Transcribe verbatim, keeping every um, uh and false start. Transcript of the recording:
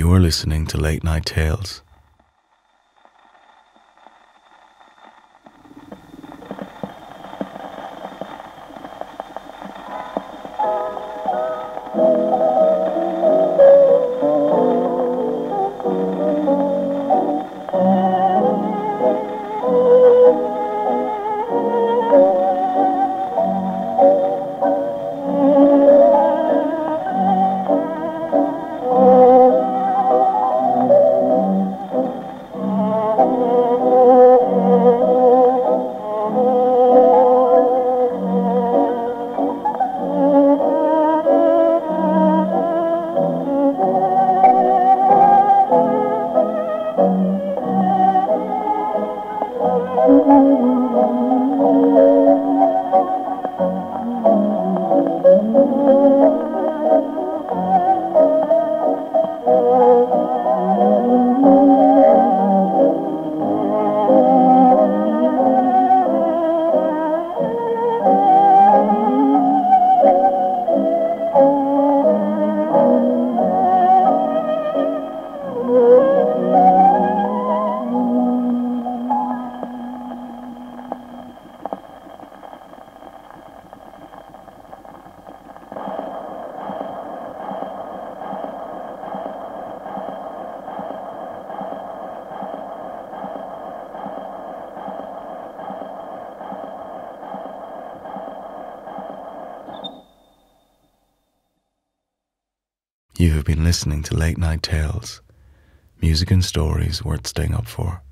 You are listening to Late Night Tales. You have been listening to Late Night Tales, music and stories worth staying up for.